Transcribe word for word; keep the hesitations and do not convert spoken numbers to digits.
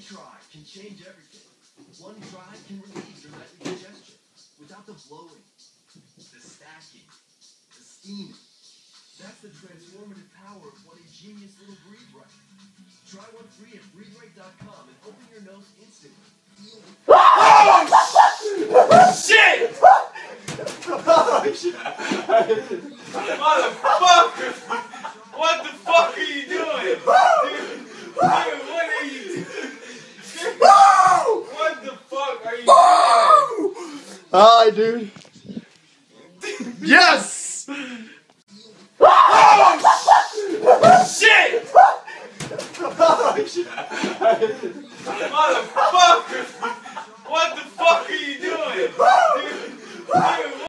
try can change everything. One try can relieve your nightly congestion without the blowing, the stacking, the steaming. That's the transformative power of one ingenious little Breathe Right. Try one free at breathe right dot com and open your nose instantly. Oh, shit! Motherfucker! What the fuck are you doing? Dude, dude, what are you doing? What the fuck are you doing? Hi, dude.